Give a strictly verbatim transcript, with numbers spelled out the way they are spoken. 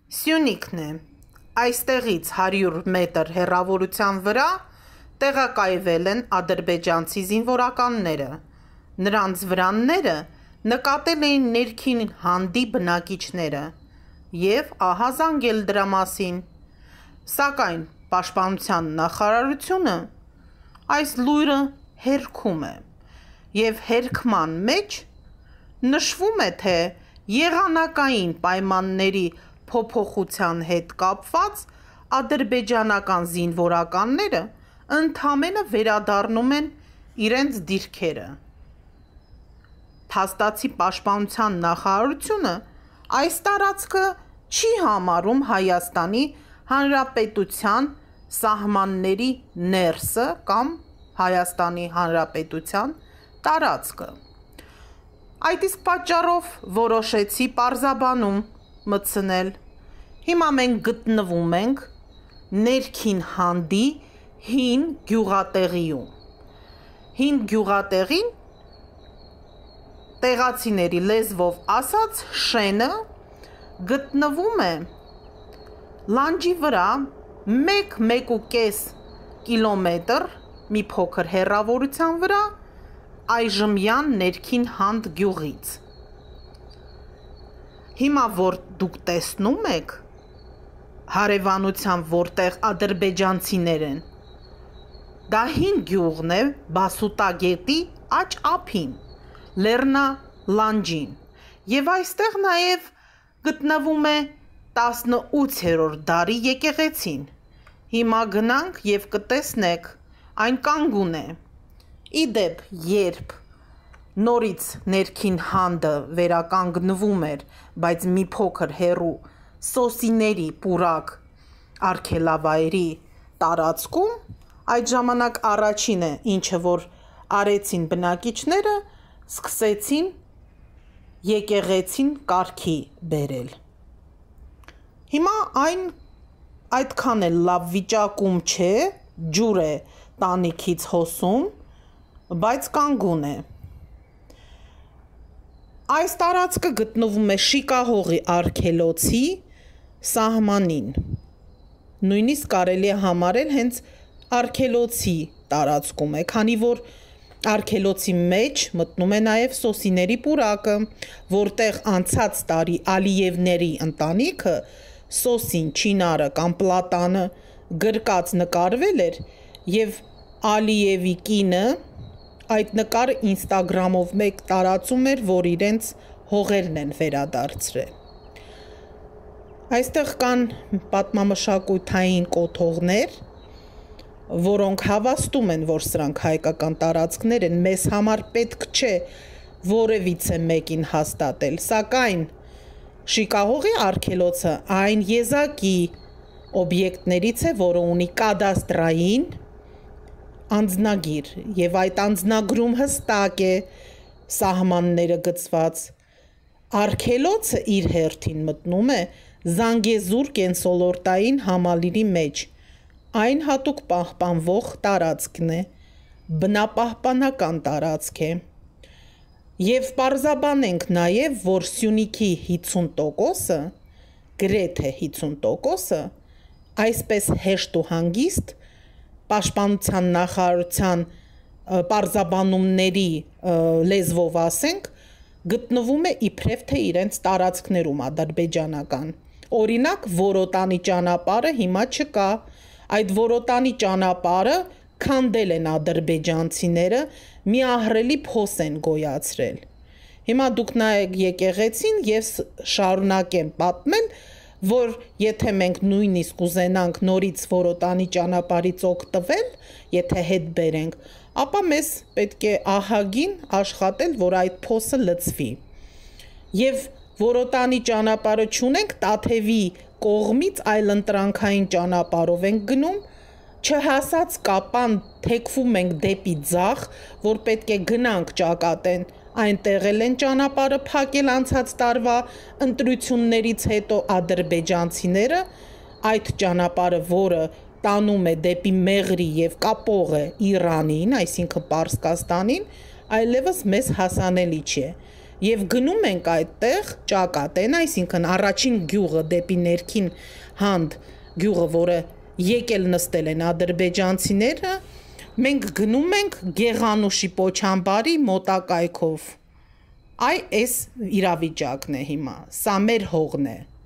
Սյունիքն է, այստեղից հարյուր մետր հեռավորության վրա տեղակայվել են ադրբեջանցի զինվորականները, նրանց վրանները նկատել էին ներքին հանդի բնակիչները և ահա զանգել դրա մասին, սակայն պաշտպանության նախարարությունը այս լույրը հերքում է և հերքման մեջ նշվում է, թե եղանակային պայմանների փոփոխության հետ կապված ադրբեջանական զինվորականները ընդամենը վերադառնում են իրենց դիրքերը։ Փաստացի պաշտպանության նախարարությունը այս տարածքը չի համարում Հայաստանի Հանրապետության սահմանների ներսը կամ Հայաստանի Հանրապետության տարածքը։ Այդ իսկ պատճառով որոշեցի պարզաբանում մտցնել։ Հիմա մենք գտնվում ենք ներքին հանդի հին գյուղատեղիում։ Հին գյուղատեղին, տեղացիների լեզվով ասած, շենը գտնվում է լանջի վրա մեկ մեկ ու կես կիլոմետր մի փոքր հեռավորության վրա այժմյան ներքին հանդ գյուղից։ Հիմա որ դուք տեսնում եք հարևանությամբ որտեղ ադրբեջանցիներ են, դա հին գյուղն է Բասուտագետի աջ ափին, Լեռնա լանջին, և այստեղ նաև գտնվում է տասնութերորդ դարի եկեղեցին։ Հիմա գնանք և կտեսնեք, այն կանգուն է։ Ի դեպ, երբ նորից ներքին հանդը վերականգնվում էր, բայց մի փոքր հեռու սոսիների պուրակ արգելավայրի տարածքում, այդ ժամանակ առաջինը, ինչը որ արեցին բնակիչները, սկսեցին եկեղեցին կարգի բերել։ Հիմա այն այդքան էլ լավ վիճակում չէ, ջուր է տանիքից հոսում, բայց կանգուն է։ Այս տարածքը գտնվում է Շիկահողի արգելոցի սահմանին, նույնիսկ կարելի է համարել հենց արգելոցի տարածքում է, քանի որ արգելոցի մեջ մտնում է նաև սոսիների պուրակը, որտեղ անցած տարի Ալիևների ընտանիքը սոսին, չինարը կամ պլատանը գրկած նկարվել էր և Ալիևի կինը այդ նկարը ինստագրամով մեկ տարածում էր, որ իրենց հողերն են վերադարձրել։ Այստեղ կան պատմամշակութային կոթողներ, որոնք հավաստում են, որ սրանք հայկական տարածքներ են, մեզ համար պետք չէ որևիցե մեկին հաստատել, սակայն Շիկահողի արգելոցը այն եզակի օբյեկտներից է, որը ունի կադաստրային անձնագիր, և այդ անձնագրում հստակ է սահմանները գծված։ Արգելոցը իր հերթին մտնում է Զանգեզուր կենսոլորտային համալիրի մեջ, այն հատուկ պահպանվող տարածքն է, բնապահպանական տարածք է։ Եվ պարզաբանենք նաև, որ Սյունիքի հիսուն տոկոսը, գրեթե հիսուն տոկոսը, այսպես հեշտ ու հանգիստ պաշտպանության նախարարության պարզաբանումների լեզվով ասենք, գտնվում է իբրև թե իրենց տարածքներում ադրբեջանական։ Օրինակ, Որոտանի ճանապարհը հիմա չկա, այդ Որոտանի ճանապարհը քանդել են ադրբեջանցիները, մի ահռելի փոս են գոյացրել։ Հիմա դուք նայեք եկեղեցին և շարունակեմ պատմել, որ եթե մենք նույնիսկ ուզենանք նորից Որոտանի ճանապարհից օգտվել, եթե հետ բերենք, ապա մեզ պետք է ահագին աշխատել, որ այդ փոսը լցվի։ Եվ Որոտանի ճանապարհը չունենք Տաթևի կողմից այլընտրանքային ճանապարհով ենք գնում, չհասած կապան թեքվում ենք դեպի ձախ, որ պետք է գնանք ճակատեն, այնտեղ էլ են ճանապարհը փակել անցած տարվա ընտրություններից հետո ադրբեջանցիները, այդ ճանապարհը, որը տանում է դեպի Մեղրի և կապող է Իրանին, այսինքն Պարսկաստանին, այլևս մեզ հասանելի չէ։ Եվ գնում ենք այդտեղ ճակատեն, այսինքն առաջին գյուղը դեպի ներքին հանդ գյուղը, որը եկել նստել են ադրբեջանցիները, մենք գնում ենք Գեղանուշի Պոչամբարի մոտակայքով։ Այ էս իրավիճակն է հիմա, սա մեր հողն է։